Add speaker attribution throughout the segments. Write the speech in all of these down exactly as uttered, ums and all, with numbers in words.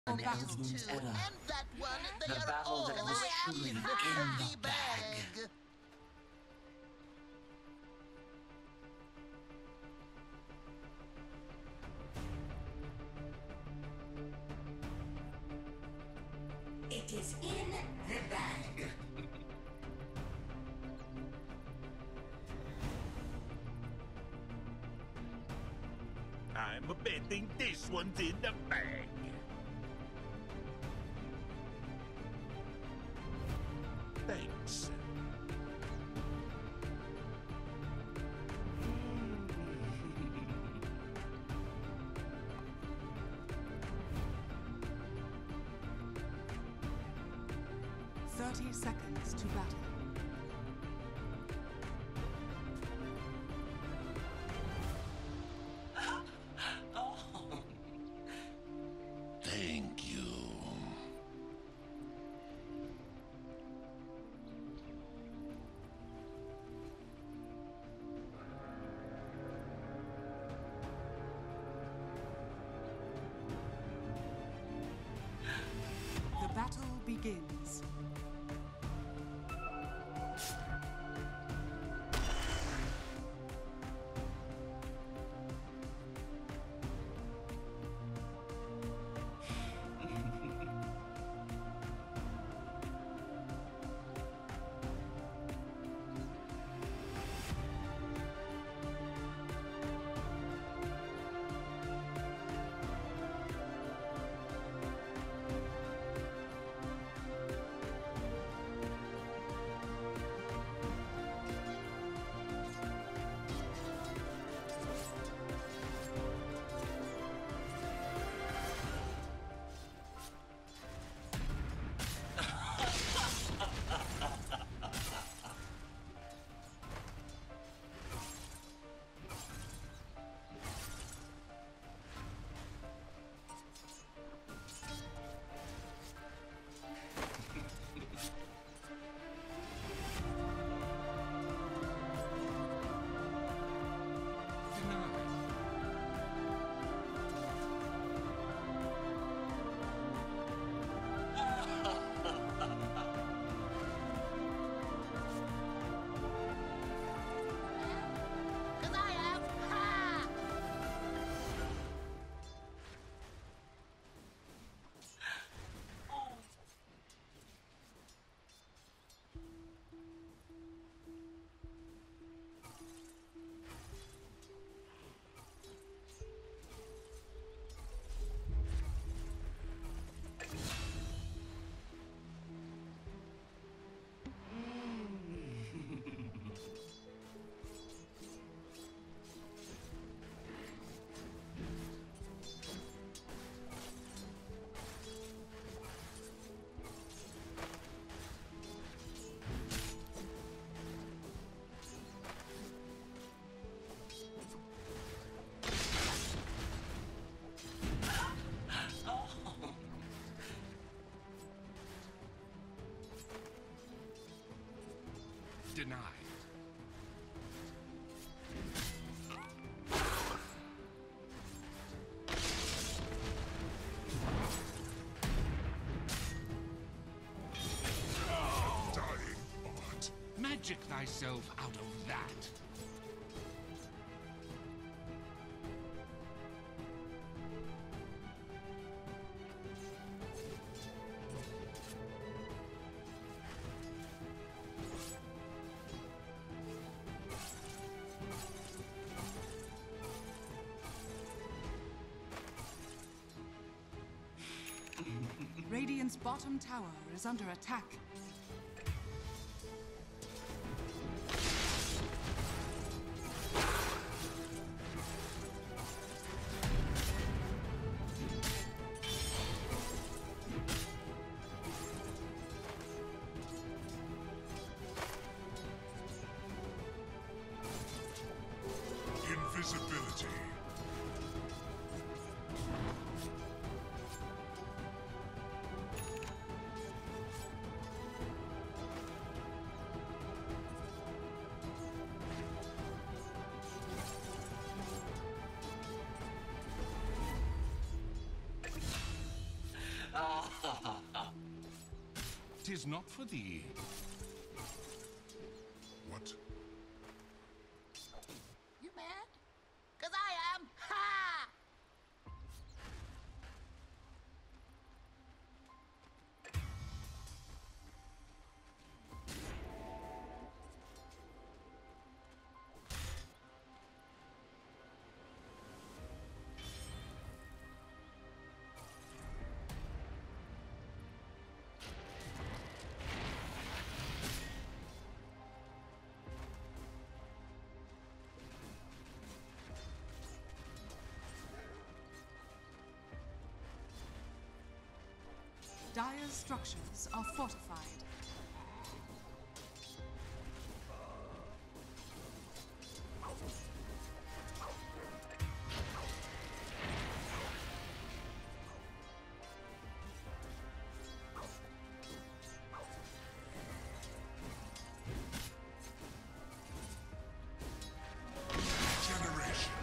Speaker 1: An Elven's error.
Speaker 2: And that one, they
Speaker 1: The
Speaker 2: are
Speaker 1: battle
Speaker 2: all
Speaker 1: that was truly
Speaker 2: in
Speaker 1: in
Speaker 2: the
Speaker 1: the
Speaker 2: candy
Speaker 1: bag.
Speaker 2: bag.
Speaker 3: It is in the bag.
Speaker 4: I'm betting this one's in the bag. Thanks.
Speaker 5: Thirty seconds to battle.
Speaker 4: Thank you.
Speaker 5: The battle begins.
Speaker 2: Cause I have ha!
Speaker 6: Denied.
Speaker 4: Dying art.
Speaker 6: Magic thyself out of that.
Speaker 5: Radiant's bottom tower is under attack.
Speaker 4: Invisibility.
Speaker 6: 'Tis not for thee.
Speaker 1: What?
Speaker 2: You mad? Cause I am. Ha!
Speaker 5: Dire's structures are fortified.
Speaker 1: Generation.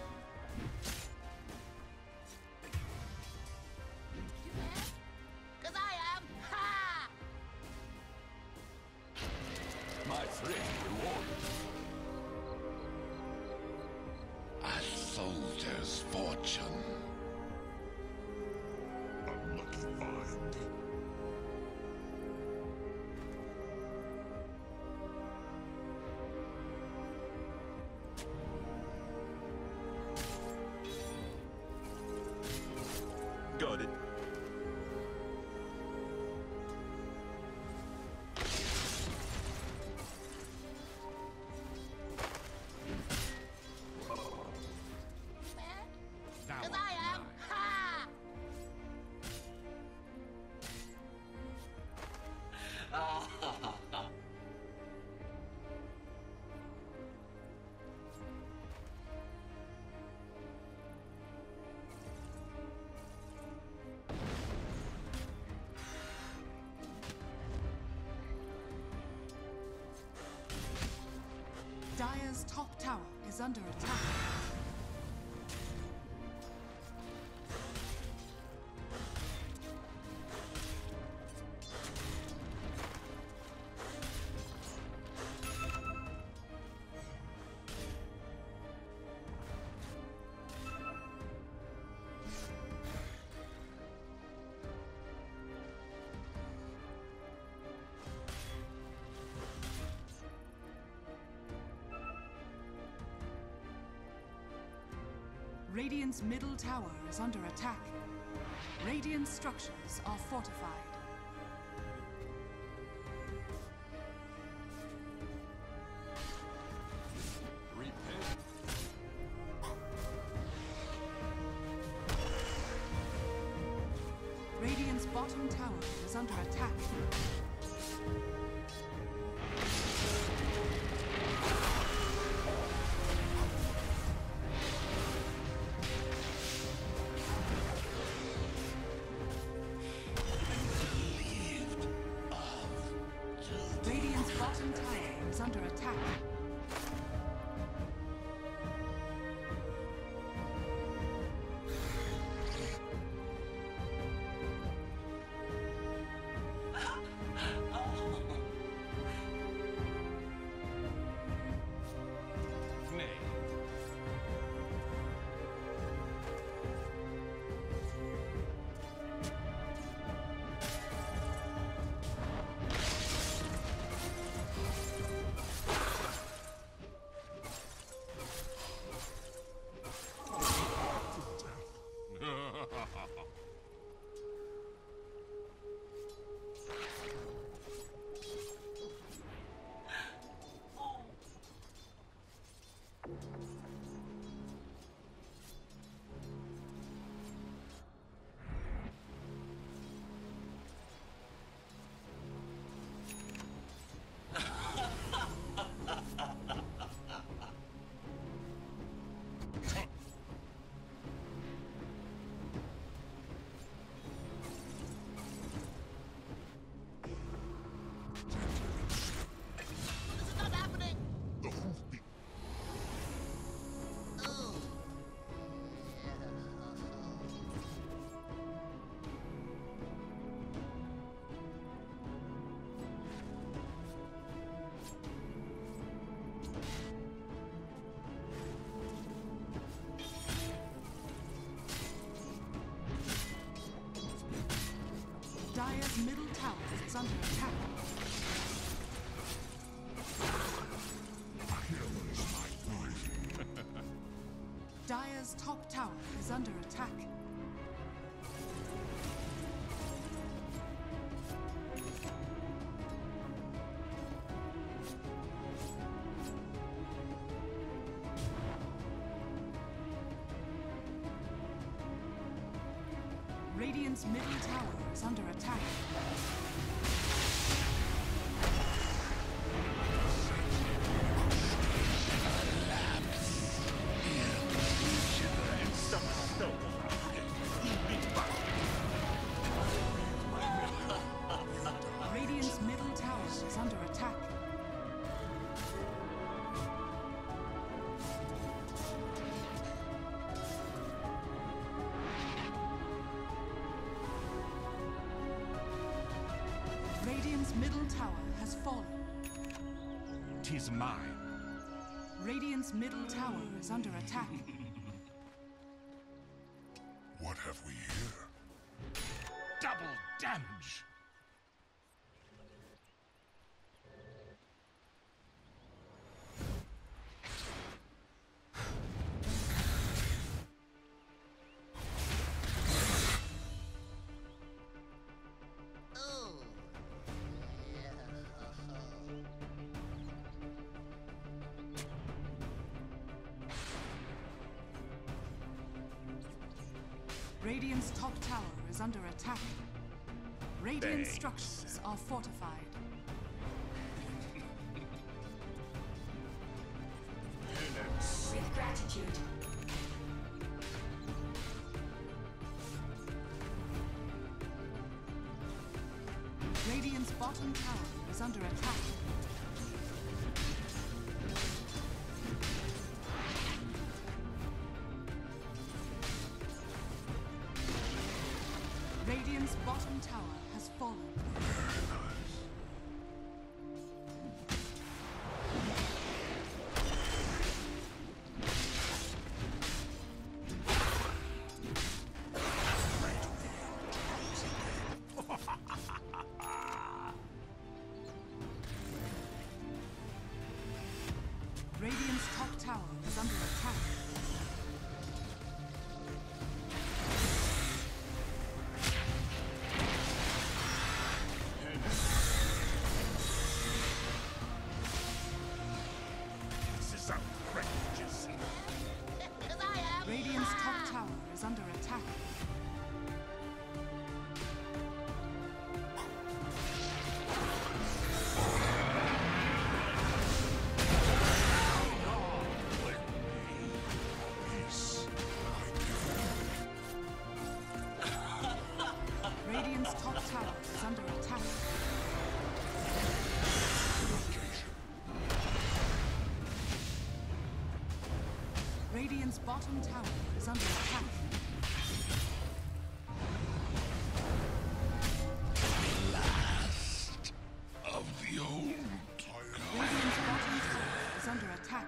Speaker 2: You mad? Cause I am. Ha!
Speaker 7: My thrift rewarded. A soldier's fortune.
Speaker 1: Unlucky find.
Speaker 4: Got it.
Speaker 2: You mad?
Speaker 6: Thou
Speaker 2: Cause
Speaker 6: art
Speaker 2: I am.
Speaker 6: mine.
Speaker 2: Ha!
Speaker 5: Dire's top tower is under attack. Radiant's middle tower is under attack. Radiant structures are fortified.
Speaker 7: Repent.
Speaker 5: Radiant's bottom tower is under attack. Radiant's bottom tower is under attack. Dire's middle tower is under attack. Dire's top tower is under attack. Radiant's middle tower is under attack. Radiant's middle tower is under attack. Radiant's middle tower has fallen.
Speaker 6: Tis mine.
Speaker 5: Radiant's middle tower is under attack.
Speaker 1: What have we here?
Speaker 6: Double damage.
Speaker 2: Oh.
Speaker 5: Radiant's top tower is under attack. Radiant
Speaker 4: Thanks.
Speaker 5: structures are fortified.
Speaker 3: With gratitude.
Speaker 5: Radiant's bottom tower is under attack. Radiant's bottom tower has fallen. Radiant's top tower is under attack.
Speaker 4: This is outrageous.
Speaker 2: Because I am.
Speaker 5: Radiant's top tower is under attack.
Speaker 1: Peace.
Speaker 5: Radiant's top tower is under attack. Radiant's bottom tower is under attack.
Speaker 7: Last of the old.
Speaker 5: Radiant's bottom tower is under attack.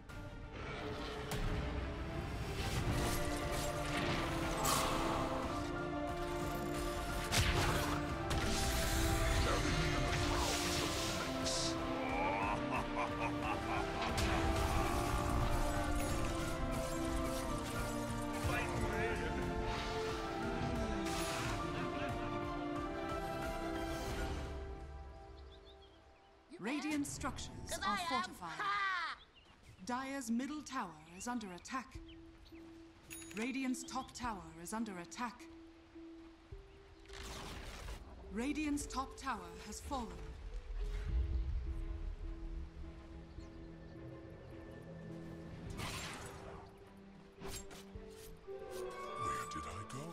Speaker 5: Radiant structures
Speaker 2: Because
Speaker 5: are
Speaker 2: I am.
Speaker 5: fortified.
Speaker 2: Ha!
Speaker 5: Dire's middle tower is under attack. Radiant's top tower is under attack. Radiant's top tower has fallen.
Speaker 1: Where did I go?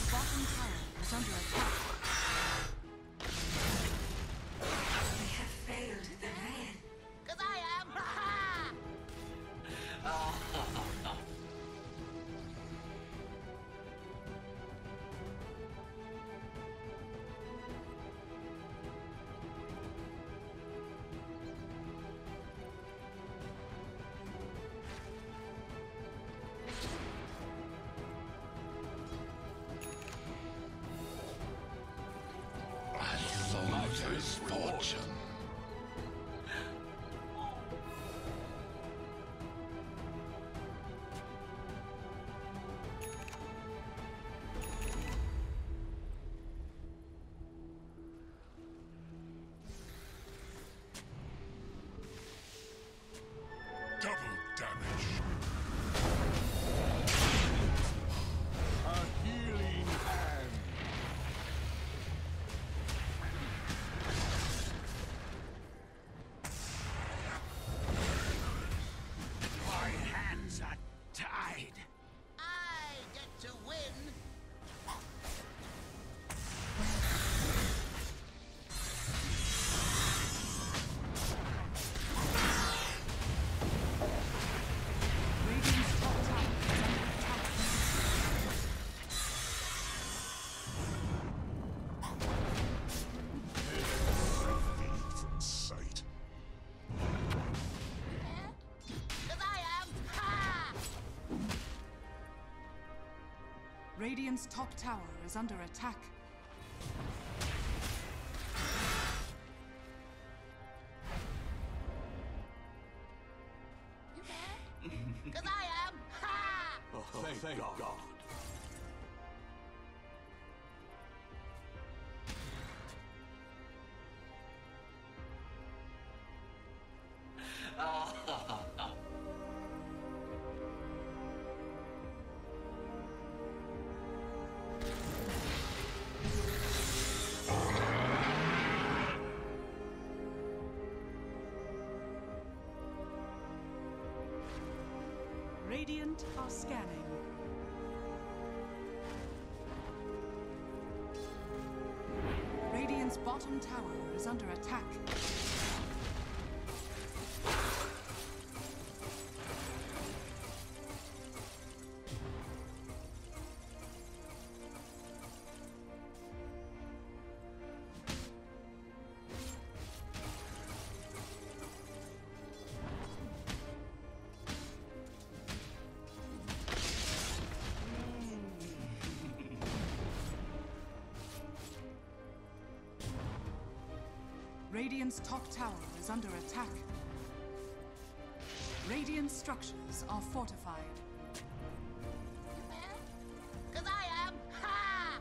Speaker 5: Radiant's bottom tower is under attack.
Speaker 3: We have failed the man.
Speaker 2: Cause I am.
Speaker 7: His fortune.
Speaker 1: Double damage.
Speaker 6: A healing hand. My hands are tied.
Speaker 2: I get to win.
Speaker 5: Radiant's top tower is under attack.
Speaker 1: Flee from sight.
Speaker 2: Cause I am. Ha!
Speaker 5: Radiant's top tower is under attack.
Speaker 2: Cause I am. Ha!
Speaker 6: Thank, Thank God. God.
Speaker 5: Radiant are scanning. Radiant's bottom tower is under attack. Radiant's top tower is under attack. Radiant structures are fortified.
Speaker 2: Cause I am. Ha!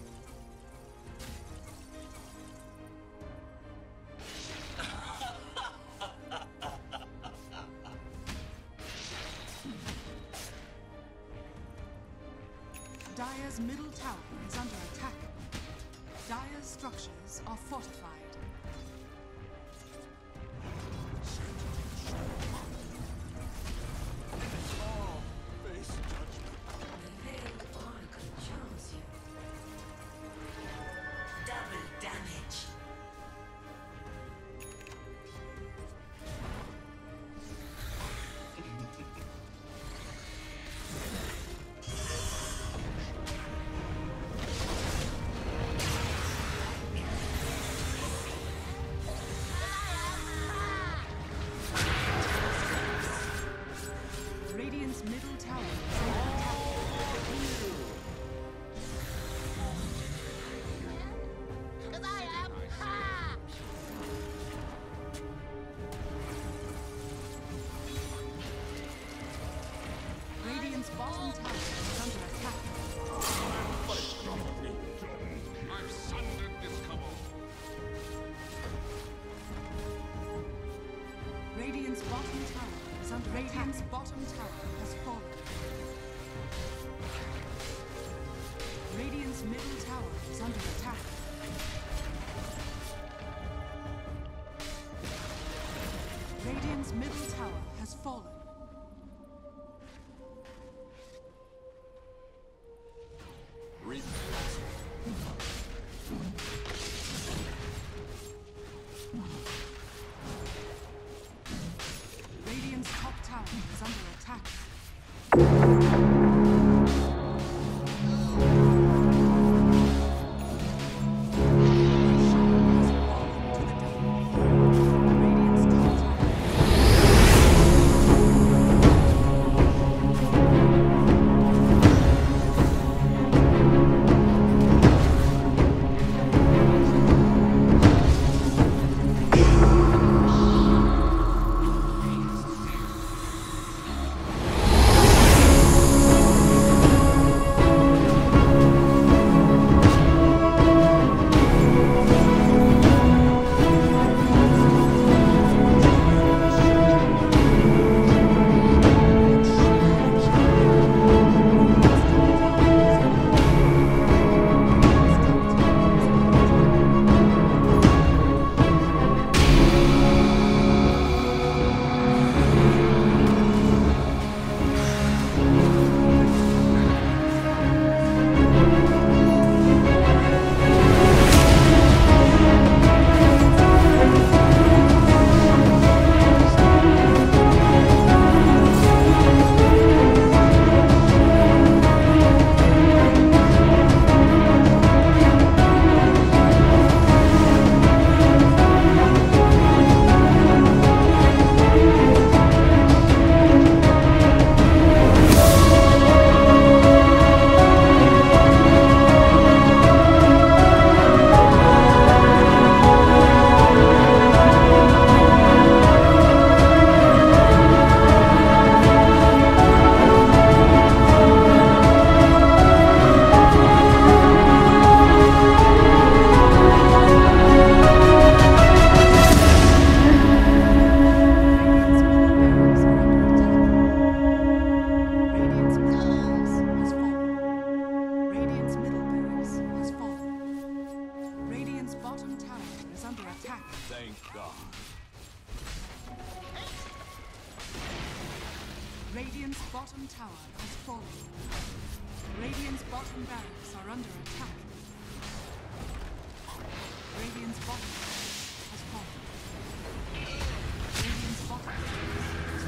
Speaker 5: Dire's middle tower is under attack. Dire's structures are fortified.
Speaker 3: The veiled oracle chose you. Double damage.
Speaker 5: Radiant's middle tower is under attack.
Speaker 2: Cause I am. Ha!
Speaker 5: Radiant's bottom tower is under attack.
Speaker 6: I've sundered this couple.
Speaker 5: Radiant's bottom tower is under attack. Radiant's bottom tower has fallen. Radiant's middle tower is under attack. Radiant's middle tower has fallen.
Speaker 6: Reap.
Speaker 5: bottom tower has fallen. Radiant's bottom barracks are under attack. Radiant's bottom has fallen. Radiant's bottom has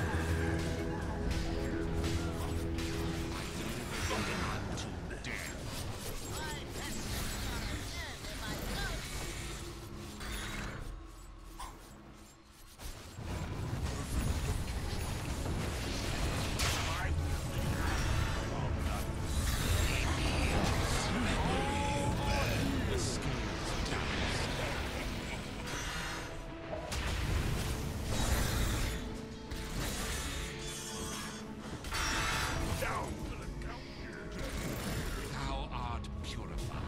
Speaker 6: Thou art purified.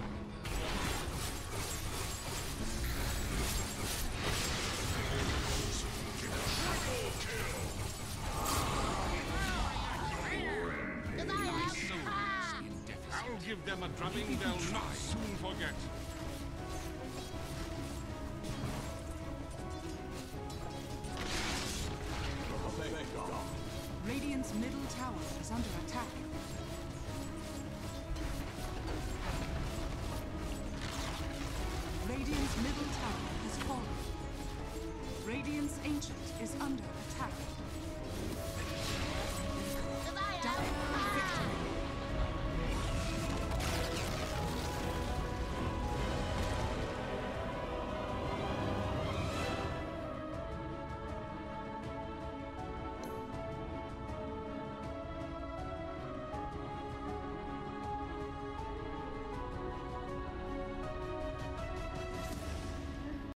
Speaker 2: Because I am. Ha!
Speaker 6: I'll give them a drubbing they'll not soon forget.
Speaker 5: Radiant's middle tower is under attack.